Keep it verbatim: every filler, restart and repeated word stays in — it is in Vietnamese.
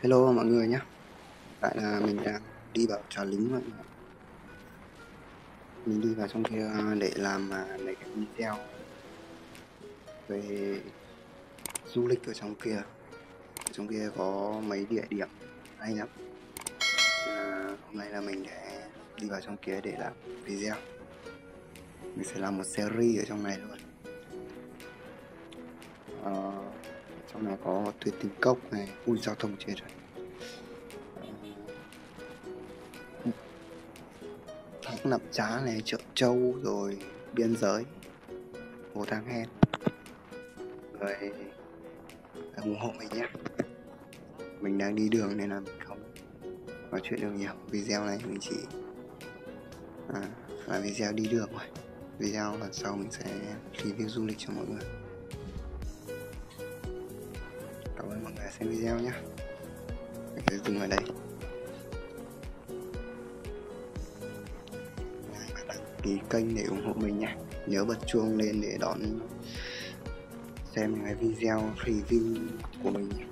Hello mọi người nhé. Tại là mình đang đi vào Trà Lĩnh mọi người. Mình đi vào trong kia để làm mấy cái video về du lịch ở trong kia. Ở trong kia có mấy địa điểm hay lắm. À, hôm nay là mình sẽ đi vào trong kia để làm video. Mình sẽ làm một series ở trong này luôn. À, trong này có tuyệt tình cốc này, ui giao thông chết rồi. Thác Nặm Trá này, chợ Châu, rồi biên giới, hồ Thang Hen. Rồi ủng hộ mình nhé. Mình đang đi đường nên là mình không nói chuyện được nhiều. Video này mình chỉ à, là video đi đường thôi. Video lần sau mình sẽ review du lịch cho mọi người. Cảm ơn mọi người xem video nhé. Mình sẽ dừng ở đây. Đăng ký kênh để ủng hộ mình nha. Nhớ bật chuông lên để đón xem những cái video review của mình.